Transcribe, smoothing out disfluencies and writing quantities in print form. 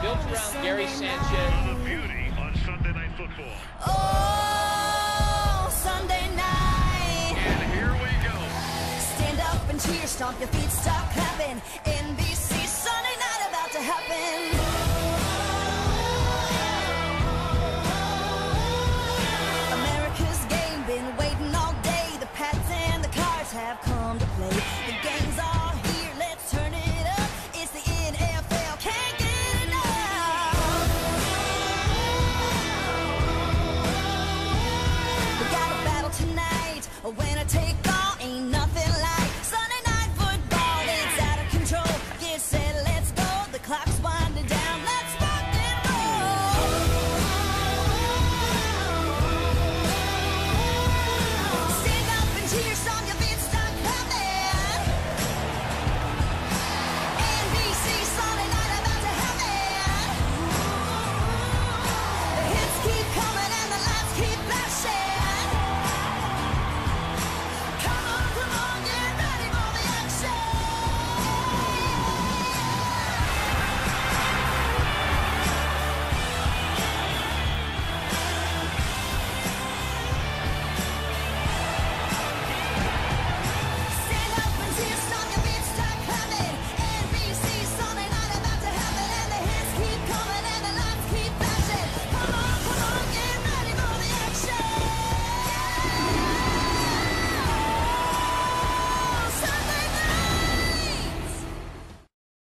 built around Gary Sanchez. The beauty on Sunday Night Football. Oh, Sunday night. And here we go. Stand up and cheer, stomp your feet, stop clapping. NBC.